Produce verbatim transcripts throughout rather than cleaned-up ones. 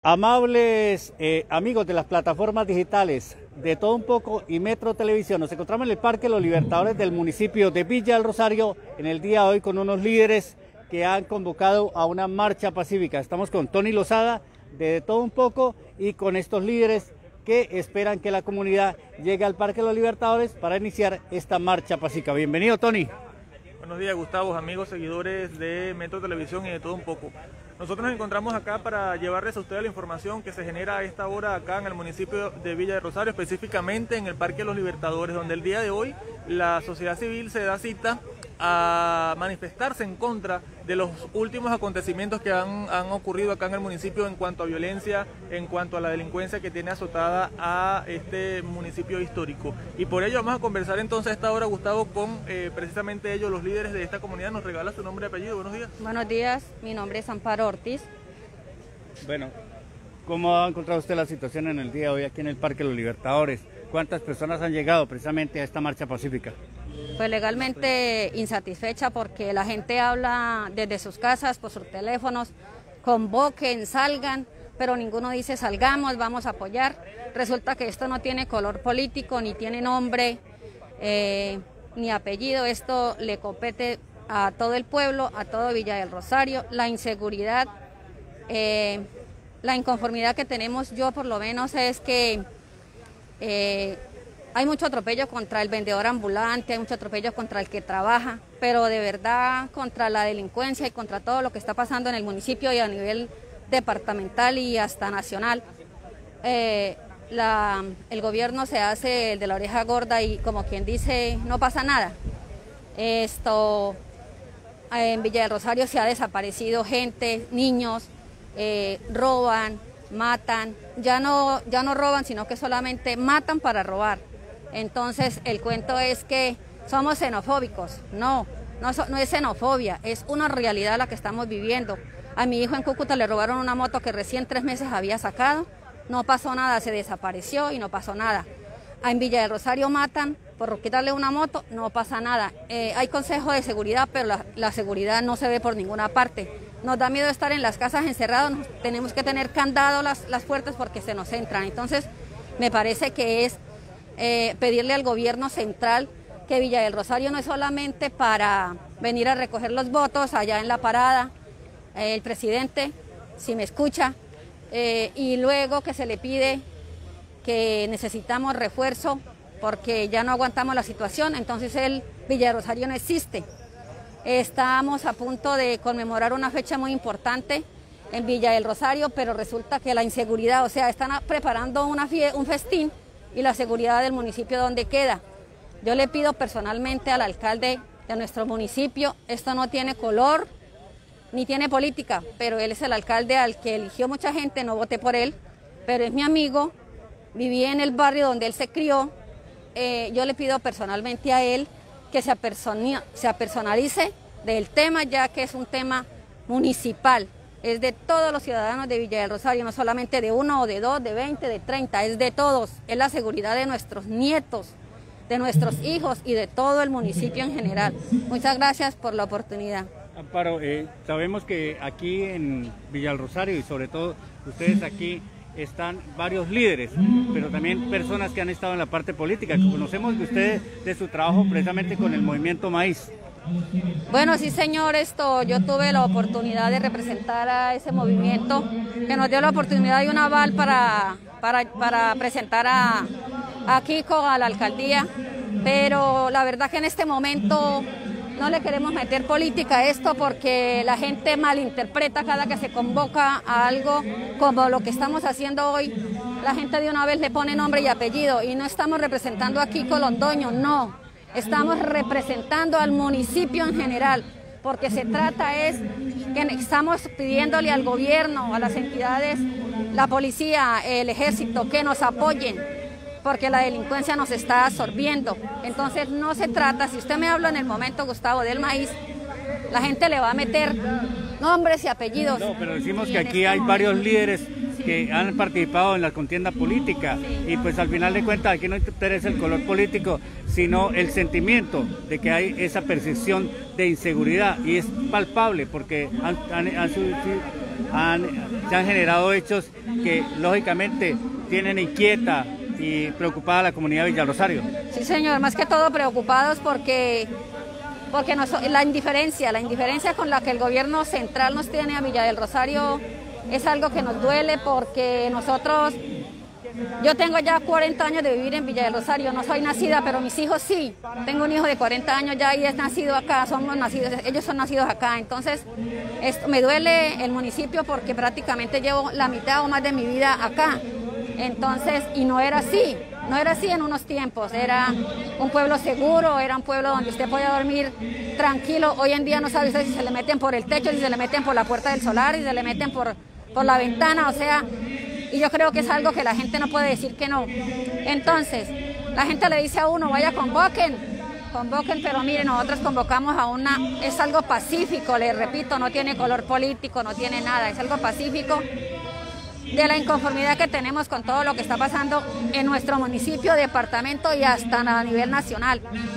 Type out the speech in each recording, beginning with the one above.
Amables eh, amigos de las plataformas digitales de Todo Un Poco y Metro Televisión, nos encontramos en el Parque Los Libertadores del municipio de Villa del Rosario en el día de hoy con unos líderes que han convocado a una marcha pacífica. Estamos con Tony Lozada de Todo Un Poco y con estos líderes que esperan que la comunidad llegue al Parque Los Libertadores para iniciar esta marcha pacífica. Bienvenido, Tony. Buenos días, Gustavo, amigos, seguidores de Metro Televisión y de Todo Un Poco. Nosotros nos encontramos acá para llevarles a ustedes la información que se genera a esta hora acá en el municipio de Villa del Rosario, específicamente en el Parque Los Libertadores, donde el día de hoy la sociedad civil se da cita a manifestarse en contra de los últimos acontecimientos que han, han ocurrido acá en el municipio en cuanto a violencia, en cuanto a la delincuencia que tiene azotada a este municipio histórico. Y por ello vamos a conversar entonces a esta hora, Gustavo, con eh, precisamente ellos, los líderes de esta comunidad. Nos regala su nombre y apellido. Buenos días. Buenos días, mi nombre es Amparo Ortiz. Bueno, ¿cómo ha encontrado usted la situación en el día de hoy aquí en el Parque Los Libertadores? ¿Cuántas personas han llegado precisamente a esta marcha pacífica? Pues legalmente insatisfecha porque la gente habla desde sus casas, por sus teléfonos, convoquen, salgan, pero ninguno dice salgamos, vamos a apoyar. Resulta que esto no tiene color político, ni tiene nombre, eh, ni apellido. Esto le compete a todo el pueblo, a todo Villa del Rosario. La inseguridad, eh, la inconformidad que tenemos, yo por lo menos, es que eh, hay mucho atropello contra el vendedor ambulante, hay mucho atropello contra el que trabaja, pero de verdad contra la delincuencia y contra todo lo que está pasando en el municipio y a nivel departamental y hasta nacional. Eh, la, el gobierno se hace el de la oreja gorda y como quien dice, no pasa nada. Esto, en Villa del Rosario se ha desaparecido gente, niños, eh, roban, matan, ya no, ya no roban, sino que solamente matan para robar. Entonces el cuento es que somos xenofóbicos. No, no, no es xenofobia, es una realidad la que estamos viviendo. A mi hijo en Cúcuta le robaron una moto que recién tres meses había sacado, no pasó nada, se desapareció y no pasó nada. En Villa del Rosario matan por quitarle una moto, no pasa nada. Eh, hay consejo de seguridad, pero la, la seguridad no se ve por ninguna parte. Nos da miedo estar en las casas encerrados, tenemos que tener candado las, las puertas porque se nos entran. Entonces me parece que es Eh, pedirle al gobierno central que Villa del Rosario no es solamente para venir a recoger los votos allá en la parada, eh, el presidente, si me escucha, eh, y luego que se le pide que necesitamos refuerzo porque ya no aguantamos la situación, entonces el Villa del Rosario no existe. Estamos a punto de conmemorar una fecha muy importante en Villa del Rosario, pero resulta que la inseguridad, o sea, están preparando una fie un festín y la seguridad del municipio donde queda. Yo le pido personalmente al alcalde de nuestro municipio, esto no tiene color ni tiene política, pero él es el alcalde al que eligió mucha gente, no voté por él, pero es mi amigo, viví en el barrio donde él se crió. Eh, yo le pido personalmente a él que se, se apersonalice del tema, ya que es un tema municipal. Es de todos los ciudadanos de Villa del Rosario, no solamente de uno o de dos, de veinte, de treinta, es de todos. Es la seguridad de nuestros nietos, de nuestros hijos y de todo el municipio en general. Muchas gracias por la oportunidad. Amparo, eh, sabemos que aquí en Villa del Rosario y sobre todo ustedes aquí están varios líderes, pero también personas que han estado en la parte política. Conocemos de ustedes de su trabajo precisamente con el movimiento Maíz. Bueno, sí señor, esto yo tuve la oportunidad de representar a ese movimiento que nos dio la oportunidad y un aval para, para, para presentar a, a Kiko a la alcaldía, pero la verdad que en este momento no le queremos meter política a esto porque la gente malinterpreta cada que se convoca a algo como lo que estamos haciendo hoy. La gente de una vez le pone nombre y apellido y no estamos representando a Kiko Londoño, no. Estamos representando al municipio en general, porque se trata es que estamos pidiéndole al gobierno, a las entidades, la policía, el ejército, que nos apoyen, porque la delincuencia nos está absorbiendo. Entonces no se trata, si usted me habla en el momento, Gustavo, del maíz, la gente le va a meter nombres y apellidos. No, pero decimos que aquí hay varios líderes que han participado en la contienda política, y pues al final de cuentas aquí no interesa el color político, sino el sentimiento de que hay esa percepción de inseguridad, y es palpable porque han, han, han, han, se han generado hechos que lógicamente tienen inquieta y preocupada a la comunidad de Villa Rosario. Sí, señor, más que todo preocupados porque, porque nos, la indiferencia, la indiferencia con la que el gobierno central nos tiene a Villa del Rosario es algo que nos duele, porque nosotros, yo tengo ya cuarenta años de vivir en Villa del Rosario, no soy nacida, pero mis hijos sí. Tengo un hijo de cuarenta años ya y es nacido acá, somos nacidos, ellos son nacidos acá. Entonces, esto, me duele el municipio porque prácticamente llevo la mitad o más de mi vida acá. Entonces, y no era así, no era así en unos tiempos, era un pueblo seguro, era un pueblo donde usted podía dormir tranquilo. Hoy en día no sabe usted si se le meten por el techo, si se le meten por la puerta del solar, si se le meten por, por la ventana, o sea, y yo creo que es algo que la gente no puede decir que no. Entonces, la gente le dice a uno, vaya, convoquen, convoquen, pero mire, nosotros convocamos a una, es algo pacífico, les repito, no tiene color político, no tiene nada, es algo pacífico, de la inconformidad que tenemos con todo lo que está pasando en nuestro municipio, departamento y hasta a nivel nacional.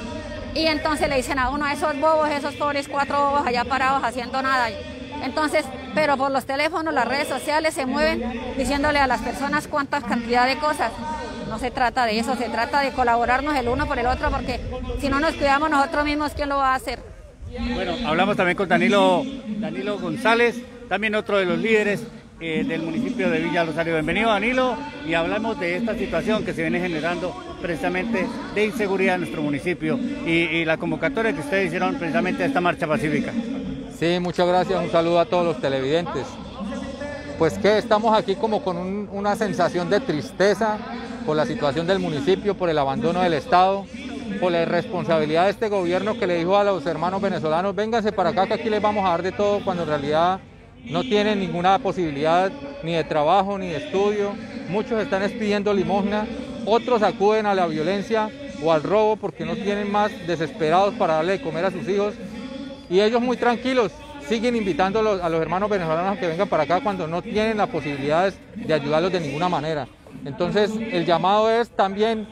Y entonces le dicen a uno, esos bobos, esos pobres cuatro bobos allá parados haciendo nada. Entonces, pero por los teléfonos, las redes sociales se mueven diciéndole a las personas cuánta cantidad de cosas. No se trata de eso, se trata de colaborarnos el uno por el otro, porque si no nos cuidamos nosotros mismos, ¿quién lo va a hacer? Bueno, hablamos también con Danilo, Danilo González, también otro de los líderes eh, del municipio de Villa Rosario. Bienvenido, Danilo, y hablamos de esta situación que se viene generando precisamente de inseguridad en nuestro municipio y, y la convocatoria que ustedes hicieron precisamente a esta marcha pacífica. Sí, muchas gracias, un saludo a todos los televidentes. Pues que estamos aquí como con un, una sensación de tristeza por la situación del municipio, por el abandono del Estado, por la irresponsabilidad de este gobierno que le dijo a los hermanos venezolanos, vénganse para acá que aquí les vamos a dar de todo, cuando en realidad no tienen ninguna posibilidad ni de trabajo ni de estudio. Muchos están pidiendo limosna, otros acuden a la violencia o al robo porque no tienen más, desesperados para darle de comer a sus hijos, y ellos muy tranquilos siguen invitando a los, a los hermanos venezolanos a que vengan para acá cuando no tienen las posibilidades de ayudarlos de ninguna manera. Entonces el llamado es también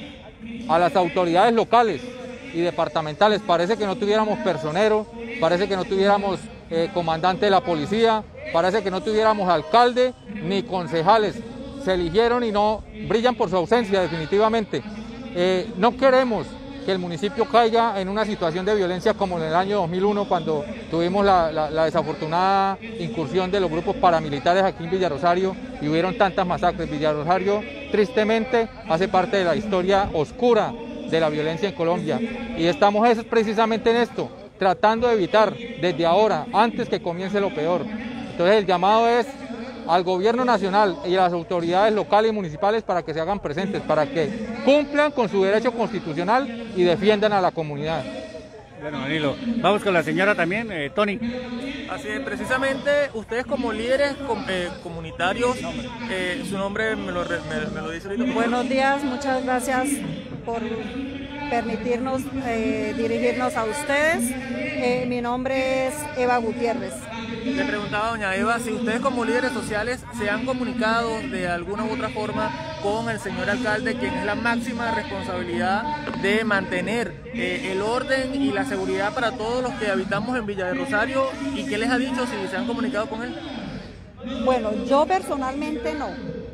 a las autoridades locales y departamentales. Parece que no tuviéramos personero, parece que no tuviéramos eh, comandante de la policía, parece que no tuviéramos alcalde ni concejales. Se eligieron y no brillan por su ausencia definitivamente. Eh, no queremos que el municipio caiga en una situación de violencia como en el año dos mil uno, cuando tuvimos la, la, la desafortunada incursión de los grupos paramilitares aquí en Villa Rosario y hubieron tantas masacres. Villa Rosario tristemente hace parte de la historia oscura de la violencia en Colombia, y estamos es precisamente en esto, tratando de evitar desde ahora, antes que comience lo peor. Entonces el llamado es al gobierno nacional y a las autoridades locales y municipales para que se hagan presentes, para que cumplan con su derecho constitucional y defiendan a la comunidad. Bueno, Danilo, vamos con la señora también, eh, Tony. Así es, precisamente ustedes como líderes com, eh, comunitarios, eh, su nombre me lo, me, me lo dice ahorita. Buenos días, muchas gracias por permitirnos eh, dirigirnos a ustedes. Eh, mi nombre es Eva Gutiérrez. Le preguntaba a doña Eva si ustedes como líderes sociales se han comunicado de alguna u otra forma con el señor alcalde, quien es la máxima responsabilidad de mantener eh, el orden y la seguridad para todos los que habitamos en Villa de Rosario, y qué les ha dicho, si se han comunicado con él. Bueno, yo personalmente no,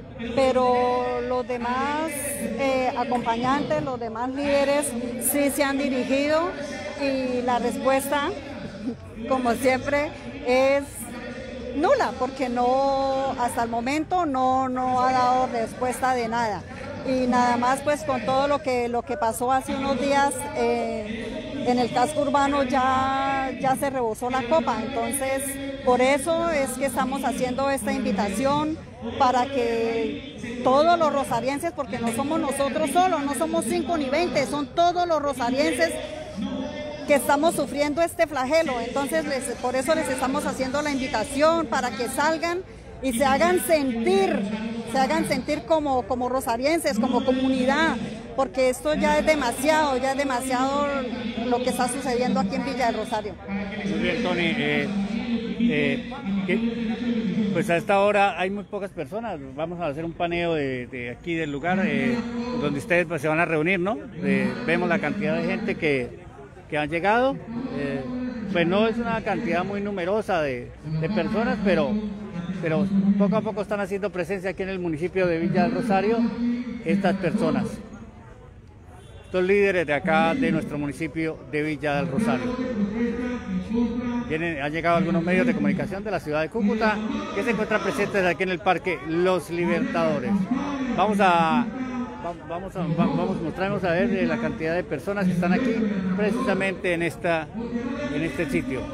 pero los demás eh, acompañantes, los demás líderes sí se han dirigido, y la respuesta, como siempre, es nula, porque no, hasta el momento no, no ha dado respuesta de nada. Y nada más pues con todo lo que, lo que pasó hace unos días eh, en el casco urbano ya, ya se rebosó la copa. Entonces por eso es que estamos haciendo esta invitación, para que todos los rosarienses, porque no somos nosotros solos, no somos cinco ni veinte, son todos los rosarienses que estamos sufriendo este flagelo. Entonces les, por eso les estamos haciendo la invitación para que salgan y se hagan sentir, se hagan sentir como, como rosarienses, como comunidad, porque esto ya es demasiado, ya es demasiado lo que está sucediendo aquí en Villa del Rosario. Muy bien, Tony. Eh, eh, ¿qué? Pues a esta hora hay muy pocas personas. Vamos a hacer un paneo de, de aquí del lugar eh, donde ustedes pues, se van a reunir, ¿no? Eh, vemos la cantidad de gente que, que han llegado. Eh, pues no es una cantidad muy numerosa de, de personas, pero, pero poco a poco están haciendo presencia aquí en el municipio de Villa del Rosario estas personas. Estos líderes de acá, de nuestro municipio de Villa del Rosario. Vienen, han llegado algunos medios de comunicación de la ciudad de Cúcuta que se encuentran presentes aquí en el Parque Los Libertadores. Vamos a, vamos a, vamos, mostrarnos a ver la cantidad de personas que están aquí precisamente en, esta, en este sitio.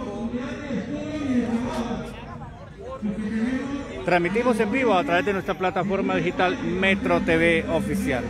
Transmitimos en vivo a través de nuestra plataforma digital Metro T V Oficial.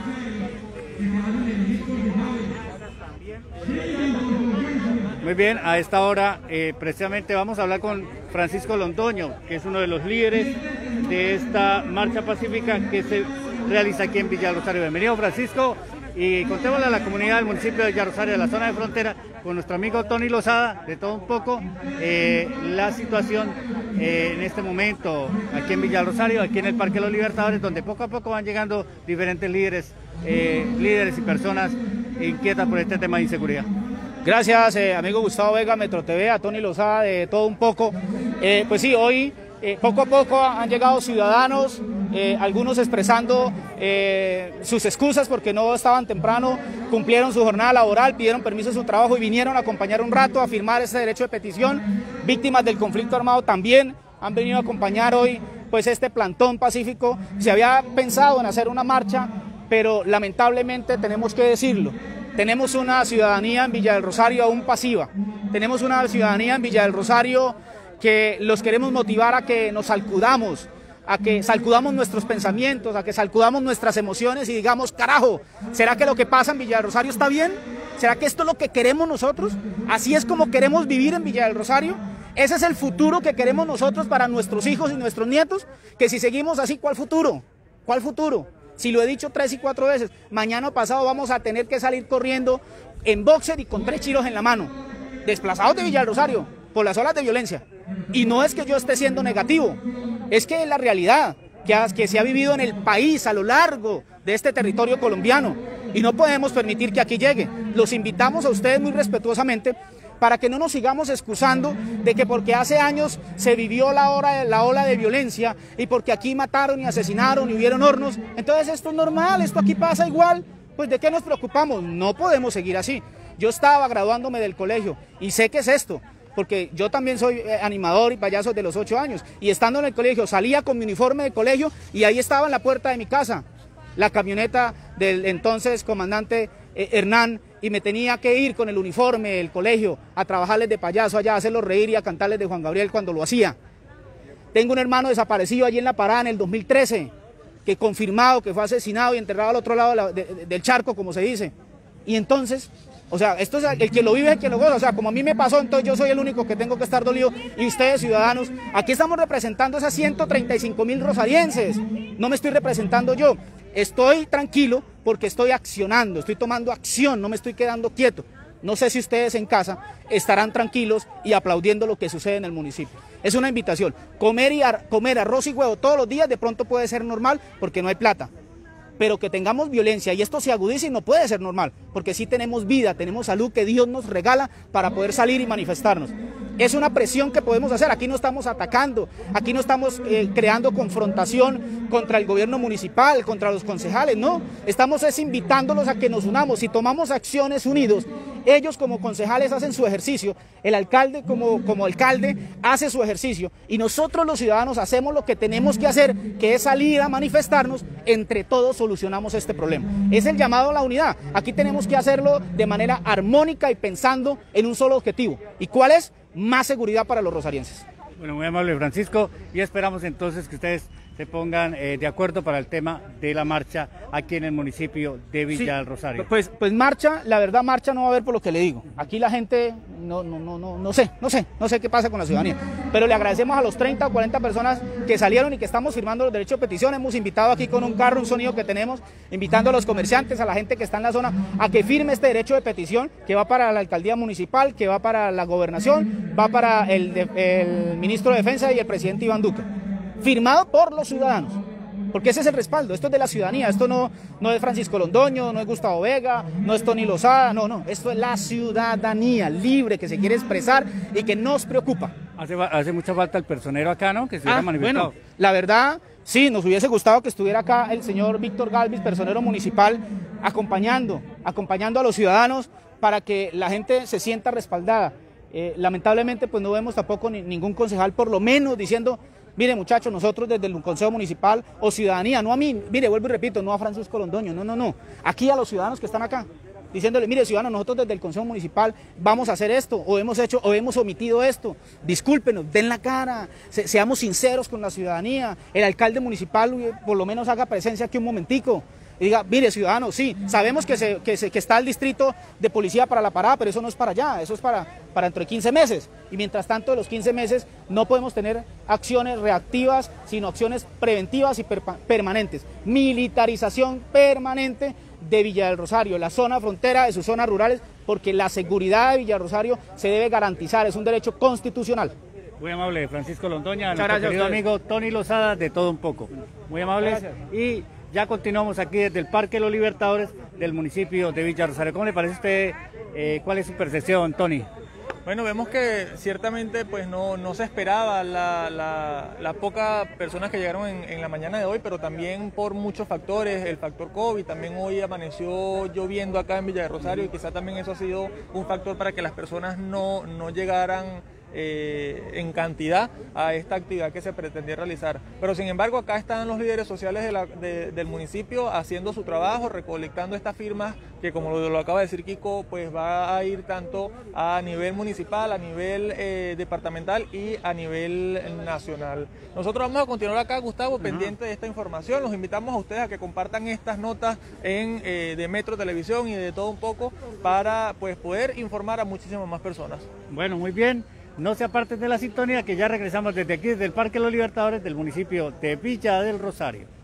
Muy bien, a esta hora eh, precisamente vamos a hablar con Francisco Londoño, que es uno de los líderes de esta marcha pacífica que se realiza aquí en Villa del Rosario. Bienvenido, Francisco, y contémosle a la comunidad del municipio de Villa del Rosario, de la zona de frontera, con nuestro amigo Tony Lozada, de todo un poco, eh, la situación eh, en este momento aquí en Villa del Rosario, aquí en el Parque Los Libertadores, donde poco a poco van llegando diferentes líderes, eh, líderes y personas inquietas por este tema de inseguridad. Gracias, eh, amigo Gustavo Vega, Metro T V, a Tony Lozada, de todo un poco. Eh, pues sí, hoy eh, poco a poco han llegado ciudadanos, eh, algunos expresando eh, sus excusas porque no estaban temprano, cumplieron su jornada laboral, pidieron permiso de su trabajo y vinieron a acompañar un rato a firmar ese derecho de petición. Víctimas del conflicto armado también han venido a acompañar hoy pues este plantón pacífico. Se había pensado en hacer una marcha, pero lamentablemente tenemos que decirlo. Tenemos una ciudadanía en Villa del Rosario aún pasiva, tenemos una ciudadanía en Villa del Rosario que los queremos motivar a que nos sacudamos, a que sacudamos nuestros pensamientos, a que sacudamos nuestras emociones y digamos, carajo, ¿será que lo que pasa en Villa del Rosario está bien? ¿Será que esto es lo que queremos nosotros? ¿Así es como queremos vivir en Villa del Rosario? ¿Ese es el futuro que queremos nosotros para nuestros hijos y nuestros nietos? Que si seguimos así, ¿cuál futuro? ¿Cuál futuro? Si lo he dicho tres y cuatro veces, mañana o pasado vamos a tener que salir corriendo en boxer y con tres chiros en la mano, desplazados de Villa del Rosario por las olas de violencia. Y no es que yo esté siendo negativo, es que es la realidad que, ha, que se ha vivido en el país a lo largo de este territorio colombiano y no podemos permitir que aquí llegue. Los invitamos a ustedes muy respetuosamente para que no nos sigamos excusando de que porque hace años se vivió la, hora, la ola de violencia y porque aquí mataron y asesinaron y hubieron hornos, entonces esto es normal, esto aquí pasa igual, pues ¿de qué nos preocupamos? No podemos seguir así. Yo estaba graduándome del colegio y sé qué es esto, porque yo también soy animador y payaso de los ocho años, y estando en el colegio salía con mi uniforme de colegio y ahí estaba en la puerta de mi casa la camioneta del entonces comandante eh, Hernán, y me tenía que ir con el uniforme del colegio a trabajarles de payaso allá, a hacerlos reír y a cantarles de Juan Gabriel cuando lo hacía. Tengo un hermano desaparecido allí en La Parada en el dos mil trece, que confirmado que fue asesinado y enterrado al otro lado de la, de, de, del charco, como se dice. Y entonces, o sea, esto es el que lo vive, es el que lo goza. O sea, como a mí me pasó, entonces yo soy el único que tengo que estar dolido. Y ustedes, ciudadanos, aquí estamos representando a esas ciento treinta y cinco mil rosarienses. No me estoy representando yo. Estoy tranquilo porque estoy accionando, estoy tomando acción, no me estoy quedando quieto. No sé si ustedes en casa estarán tranquilos y aplaudiendo lo que sucede en el municipio. Es una invitación. Comer, y ar comer arroz y huevo todos los días de pronto puede ser normal porque no hay plata. Pero que tengamos violencia y esto se agudice y no puede ser normal, porque sí tenemos vida, tenemos salud que Dios nos regala para poder salir y manifestarnos. Es una presión que podemos hacer, aquí no estamos atacando, aquí no estamos eh, creando confrontación contra el gobierno municipal, contra los concejales, no, estamos es invitándolos a que nos unamos. Si tomamos acciones unidos, ellos como concejales hacen su ejercicio, el alcalde como, como alcalde hace su ejercicio y nosotros los ciudadanos hacemos lo que tenemos que hacer, que es salir a manifestarnos, entre todos solucionamos este problema. Es el llamado a la unidad, aquí tenemos que hacerlo de manera armónica y pensando en un solo objetivo. ¿Y cuál es? Más seguridad para los rosarienses. Bueno, muy amable, Francisco, y esperamos entonces que ustedes se pongan eh, de acuerdo para el tema de la marcha aquí en el municipio de Villa sí, del Rosario. Pues, pues marcha, la verdad marcha no va a haber por lo que le digo. Aquí la gente, no, no, no, no, no sé, no sé, no sé qué pasa con la ciudadanía. Pero le agradecemos a los treinta o cuarenta personas que salieron y que estamos firmando los derechos de petición. Hemos invitado aquí con un carro, un sonido que tenemos, invitando a los comerciantes, a la gente que está en la zona, a que firme este derecho de petición, que va para la alcaldía municipal, que va para la gobernación, va para el, el ministro de Defensa y el presidente Iván Duque. firmado por los ciudadanos. Porque ese es el respaldo, esto es de la ciudadanía, esto no, no es Francisco Londoño, no es Gustavo Vega, no es Tony Lozada, no, no, esto es la ciudadanía libre que se quiere expresar y que nos preocupa. Hace, hace mucha falta el personero acá, ¿no? Que se hubiera ah, manifestado. Bueno, la verdad, sí, nos hubiese gustado que estuviera acá el señor Víctor Galvis, personero municipal, acompañando, acompañando a los ciudadanos para que la gente se sienta respaldada. Eh, lamentablemente, pues no vemos tampoco ni, ningún concejal, por lo menos diciendo... Mire, muchachos, nosotros desde el Consejo Municipal o ciudadanía, no a mí, mire, vuelvo y repito, no a Francisco Londoño, no, no, no, aquí a los ciudadanos que están acá, diciéndole, mire, ciudadanos, nosotros desde el Consejo Municipal vamos a hacer esto, o hemos hecho, o hemos omitido esto, discúlpenos, den la cara, se, seamos sinceros con la ciudadanía, el alcalde municipal por lo menos haga presencia aquí un momentico, y diga, mire, ciudadanos, sí, sabemos que, se, que, se, que está el distrito de policía para la parada, pero eso no es para allá, eso es para, para dentro de quince meses. Y mientras tanto, de los quince meses no podemos tener acciones reactivas, sino acciones preventivas y per, permanentes. Militarización permanente de Villa del Rosario, la zona frontera de sus zonas rurales, porque la seguridad de Villa del Rosario se debe garantizar, es un derecho constitucional. Muy amable, Francisco Londoña, nuestro gracias, querido amigo Tony Lozada, de Todo Un Poco. Muy amable. Gracias. Y ya continuamos aquí desde el Parque Los Libertadores del municipio de Villa Rosario. ¿Cómo le parece a usted? Eh, ¿Cuál es su percepción, Tony? Bueno, vemos que ciertamente pues no, no se esperaba la, la, la pocas personas que llegaron en, en la mañana de hoy, pero también por muchos factores, el factor COVID, también hoy amaneció lloviendo acá en Villa de Rosario y quizá también eso ha sido un factor para que las personas no, no llegaran Eh, en cantidad a esta actividad que se pretendía realizar. Pero sin embargo acá están los líderes sociales de la, de, del municipio haciendo su trabajo, recolectando estas firmas que, como lo, lo acaba de decir Kiko, pues va a ir tanto a nivel municipal, a nivel eh, departamental y a nivel nacional. Nosotros vamos a continuar acá, Gustavo, uh-huh. pendiente de esta información. Los invitamos a ustedes a que compartan estas notas en eh, de Metro Televisión y de Todo Un Poco para pues poder informar a muchísimas más personas. Bueno, muy bien. No se aparten de la sintonía, que ya regresamos desde aquí, desde el Parque Los Libertadores del municipio de Villa del Rosario.